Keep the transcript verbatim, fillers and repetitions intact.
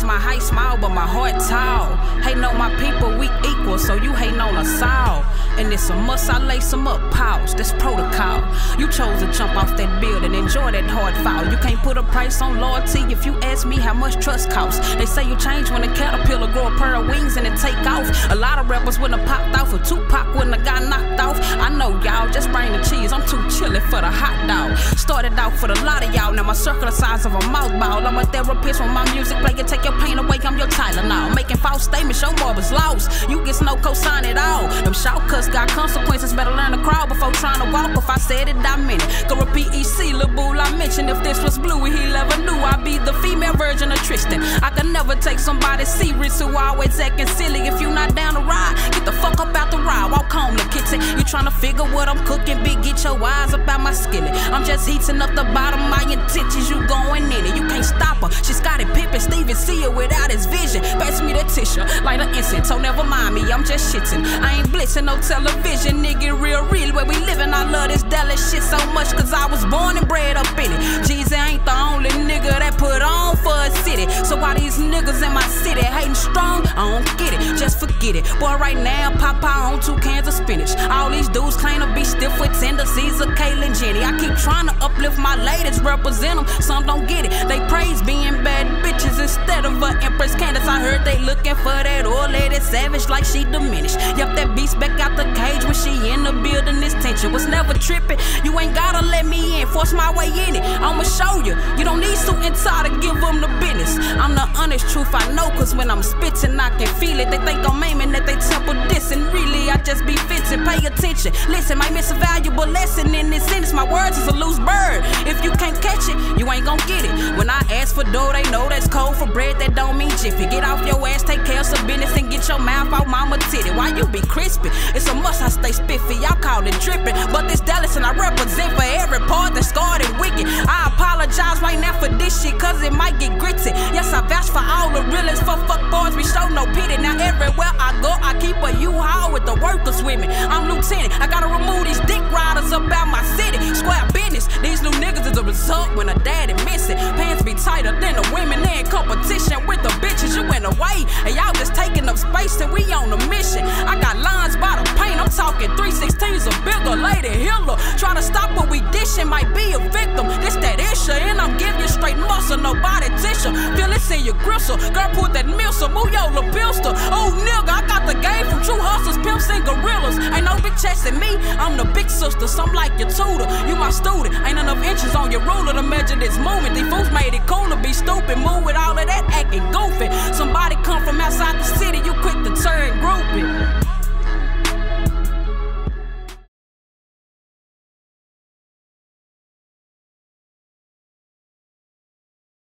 my height small, but my heart tall. Hating on my people, we equal, so you hating on us all. And it's a must, I lace them up, pause, that's protocol. You chose to jump off that building, enjoy that hard fall. You can't put a price on loyalty if you ask me how much trust costs. They say you change when a caterpillar grow a pair of wings and it take off. A lot of rappers wouldn't have popped off, or Tupac wouldn't have got knocked off. I know y'all, just bring the cheese, I'm too chilly for the hot dog. Started out for the lot of y'all, now my circle the size of a mouth ball. I'm a therapist when my music play, you take your pain away, I'm your Tylenol. Making false statements, your marbles lost. You get no cosign at all. Them shortcuts got consequences, better learn to crawl before trying to walk. If I said it, I meant it. Go repeat E C, lil' boo, I mentioned if this was Bluey, he never knew I'd be the female version of Tristan. I could never take somebody serious who always acting silly. If you not down to ride, get the fuck up out the ride, walk home to kitchen. You tryna figure what I'm cooking, big, get your eyes up out my skillet. I'm just heating up the bottom, my intentions, you going in it. You can't stop her, she Scottie Pippen, Steven Seagal without his vision. Pass me that tissue, like an incense, so never mind me, I'm just shitting. I ain't blitzing no television, nigga, real, real, where we living. I love this Dallas shit so much, cause I was born and bred up in it. Jeezy ain't the only nigga that put on for a city. So why these niggas in my city hating strong? I don't get it, just forget it. Boy, right now, Papa on two cans of spinach. All these dudes claim to be stiff with tendencies of Caitlyn Jenny. I keep trying to uplift my ladies, represent them, some don't get it. They praise being bad bitches instead of a Empress Candace. I heard they looking for that old lady savage like she diminished. Yup, that beast back out the cage when she in the building, this tension was never tripping. You ain't gotta let me in, force my way in it. I'ma show you, you don't need suit and tie to give them the business. I'm the honest truth, I know, cause when I'm spitting I can feel it. They think I'm aiming at they temple dissing, really I just be fitting. Pay attention, listen, might miss a valuable lesson in this sentence. My words is a loose bird, if you can't catch it, you ain't gon' get it. When I ask for dough, they know that's code for bread, that don't mean jiffy. Get off your ass, take care of some business, and get your mouth out mama titty. Why you be crispy? It's a must I stay spiffy, y'all call it dripping, but this Dallas and I represent for every part that's scarred and wicked. I apologize right now for this shit, cause it might get gritty. Yes, I vouch for all the realest, for fuck boys, we show no pity. Now everywhere I go, I keep a U-Haul with the workers with me. I'm lieutenant, I gotta remove these dick riders up out my city. Square business, these new niggas is a result when a daddy miss it. Pants be tighter than the women, they in competition with the bitches. You in the way, and y'all just taking up space and we on a mission. I got lines by the paint, I'm talking three sixteens, a bigger lady Hitler. Try to stop what we dishing, might be a victim. This that issue, and I'm giving you straight muscle, no body tissue. Feel it in your gristle, girl put that missile, move your little pistol. Oh nigga, I got the game from true hustlers, pimps and gorillas. Ain't no big chasing me, I'm the big sister, some like your tutor. You my student, ain't enough inches on your ruler to measure this movement. These fools made it cool to be stupid, move